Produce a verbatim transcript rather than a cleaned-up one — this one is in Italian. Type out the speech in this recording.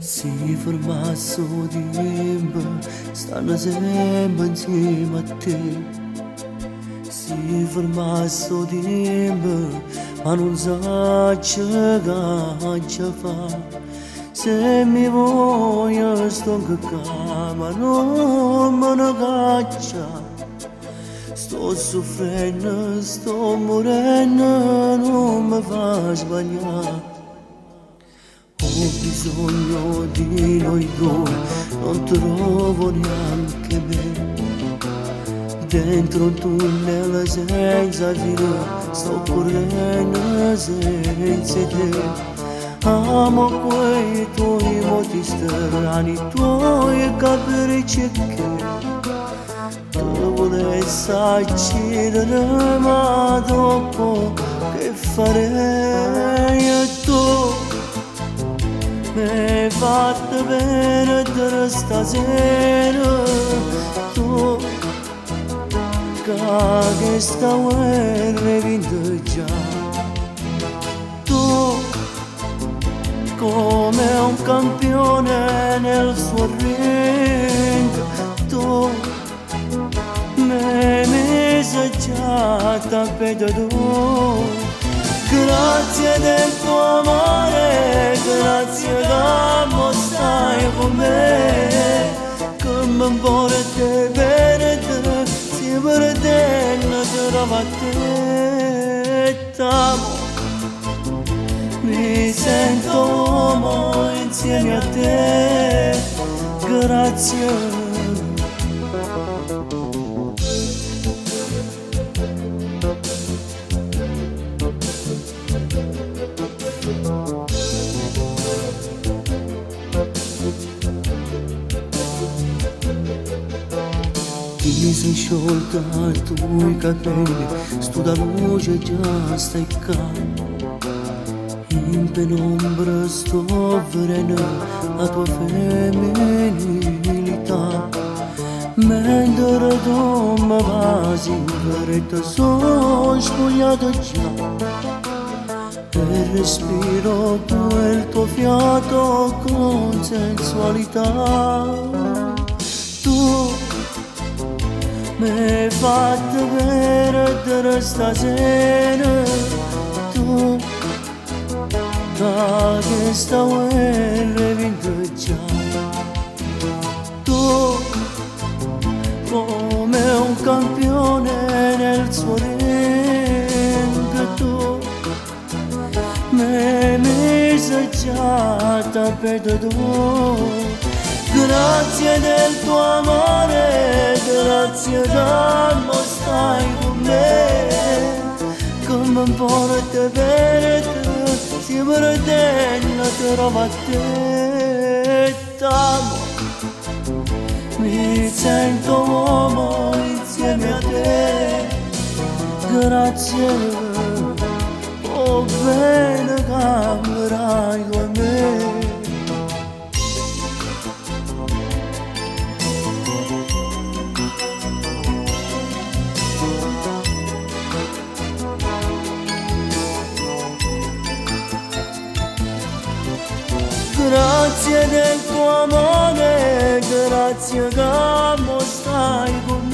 Si fermasse il tempo, stanno sempre insieme a te. Si fermasse il tempo, ma non sa che caccia fa. Se mi voglio sto che ma non me ne caccia. Sto soffrendo, sto morendo, non mi fa sbagliare. Ho bisogno di noi due, non trovo neanche me. Dentro un tunnel senza fine, sto correndo senza te. Amo quei tuoi moti strani, i tuoi capricci che tu volessi accidere, ma dopo che farei? E tu mi hai fatto perdere stasera, tu che sta guerra hai vinto già. Tu come un campione nel suo ring, tu mi hai messo già a tappeto tu. Grazie del tuo amore, grazie che mo stai con me, che mi porti per te, si perdendo trovo a te. T'amo, mi sento uomo insieme a te, grazie. Ti sei sciolta i tuoi capelli, sto da luce già stai calmo. In penombra sto vedendo la tua femminilità. Mentre tu mi vasi in fretta, sono spogliato già. E respiro quel tuo fiato con sensualità. Tu mi hai fatto perdere stasera, tu da questa guerra hai vinto già. Tu come un campione nel suo ring, tu mi hai messo già a tappeto tu. Grazie del tuo amore, grazie che mo stai con me, che mi porti per te, si perdendo trovo a te. T'amo, mi sento uomo insieme a te, grazie, oh bene cambierai con me. Grazie del tuo amore, grazie che mo stai con me.